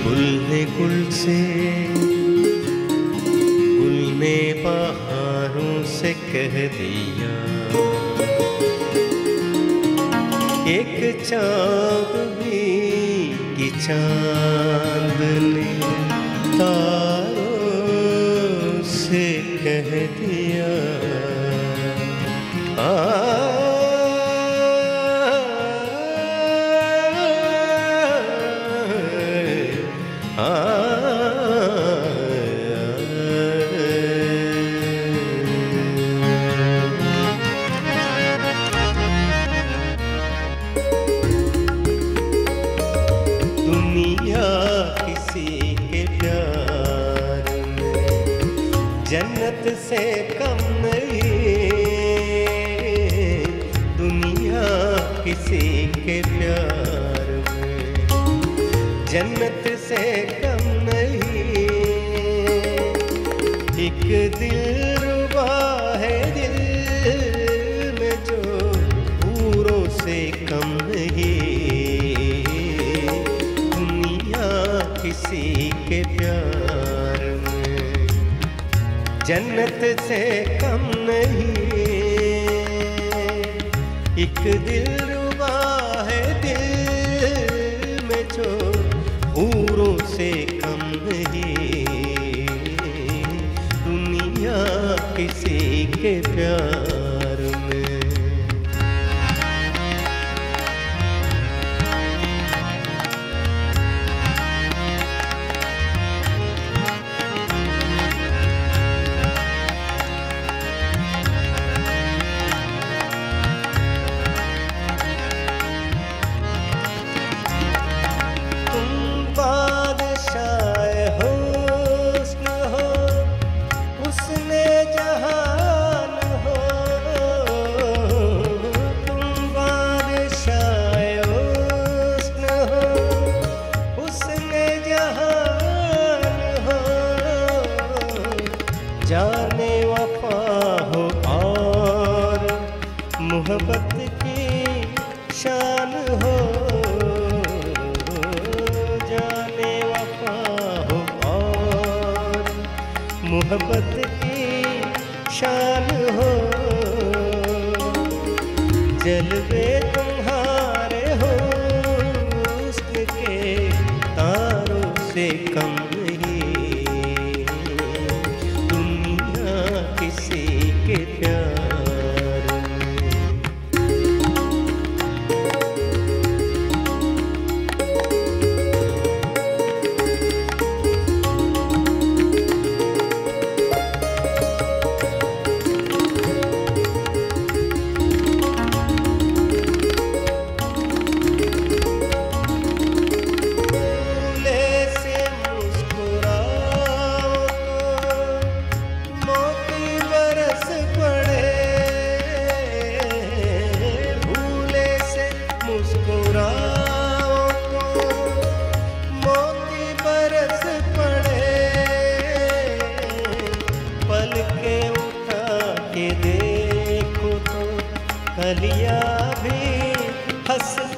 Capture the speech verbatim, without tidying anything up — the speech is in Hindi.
गुल ने गुल से, गुल ने बहारों से कह दिया, एक चाँद भी कि चाँद ने तारों से कह दिया। आ जन्नत से कम नहीं, दुनिया किसी के प्यार में जन्नत से कम नहीं। एक दिलरुबा है दिल में जो पूरों से कम नहीं, दुनिया किसी के प्यार जन्नत से कम नहीं। एक दिलरुबा है दिल में जो हूरों से कम नहीं, दुनिया किसी के प्यार में। जाने वफा हो और मोहब्बत की शान हो, जाने वफा हो और मोहब्बत की शान हो। जलवे तुम्हारे हो हुस्न के तारों से कम किसी के प्यार कलियां भी हंस